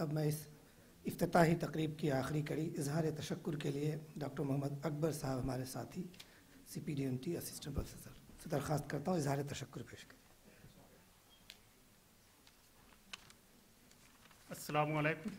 अब मैं इस इफ्तिताही तकरीब की आखिरी कड़ी इजहार तशक्कुर के लिए डॉक्टर मोहम्मद अकबर साहब हमारे साथी CPDUMT असिस्टेंट प्रोफेसर से दरख्वास्त करता हूँ इजहार तशक्कुर पेश करें। अस्सलामु अलैकुम।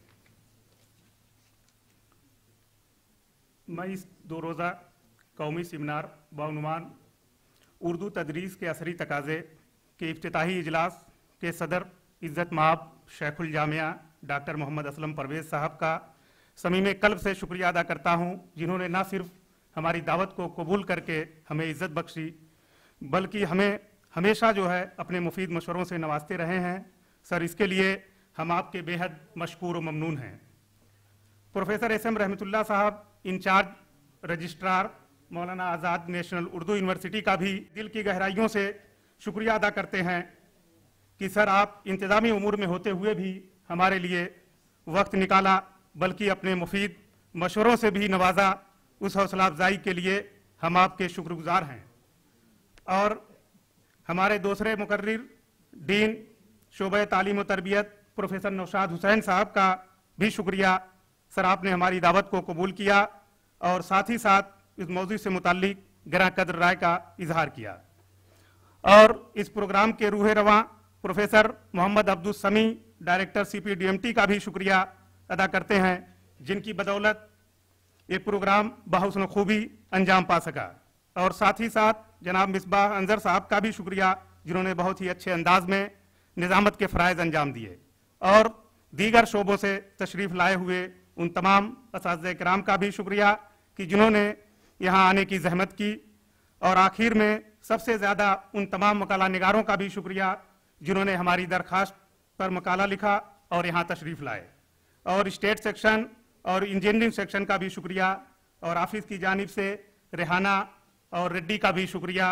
मैं इस 2 रोज़ा कौमी सेमिनार बाउनवान उर्दू तदरीस के असरी तकाज़े के इफ्तिताही इजलास के सदर इज़्ज़त माब शेखुल जामिया डॉक्टर मोहम्मद असलम परवेज़ साहब का समीमे कल्ब से शुक्रिया अदा करता हूँ, जिन्होंने न सिर्फ हमारी दावत को कबूल करके हमें इज़्ज़त बख्शी बल्कि हमें हमेशा जो है अपने मुफीद मशवरों से नवाजते रहे हैं। सर, इसके लिए हम आपके बेहद मशकूर व ममनून हैं। प्रोफेसर SM रहमतुल्लाह साहब इंचार्ज रजिस्ट्रार मौलाना आज़ाद नेशनल उर्दू यूनिवर्सिटी का भी दिल की गहराइयों से शुक्रिया अदा करते हैं कि सर आप इंतज़ामी उमूर में होते हुए भी हमारे लिए वक्त निकाला, बल्कि अपने मुफीद मशवरों से भी नवाजा। उस हौसला अफजाई के लिए हम आपके शुक्रगुजार हैं। और हमारे दूसरे मुकर्रिर डीन शोबे तालीम व तरबियत प्रोफेसर नौशाद हुसैन साहब का भी शुक्रिया। सर, आपने हमारी दावत को कबूल किया और साथ ही साथ इस मौजू से मुताल्लिक गिरा कदर राय का इजहार किया। और इस प्रोग्राम के रूह रवां प्रोफेसर मोहम्मद अब्दुल समी डायरेक्टर CPDUMT का भी शुक्रिया अदा करते हैं, जिनकी बदौलत ये प्रोग्राम बहुस्न खूबी अंजाम पा सका। और साथ ही साथ जनाब मिसबाह अंजर साहब का भी शुक्रिया, जिन्होंने बहुत ही अच्छे अंदाज में निज़ामत के फ़राइज़ अंजाम दिए। और दीगर शोबों से तशरीफ़ लाए हुए उन तमाम असातिज़े किराम का भी शुक्रिया कि जिन्होंने यहाँ आने की जहमत की। और आखिर में सबसे ज़्यादा उन तमाम मकाला निगारों का भी शुक्रिया जिन्होंने हमारी दरख्वास्त पर मकाला लिखा और यहाँ तशरीफ़ लाए। और स्टेट सेक्शन और इंजीनियरिंग सेक्शन का भी शुक्रिया, और ऑफिस की जानिब से रेहाना और रेड्डी का भी शुक्रिया।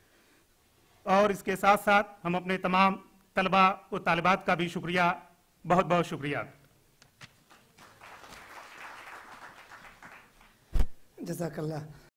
और इसके साथ साथ हम अपने तमाम तलबा व तालिबात का भी शुक्रिया, बहुत बहुत शुक्रिया। जज़ाकल्लाह।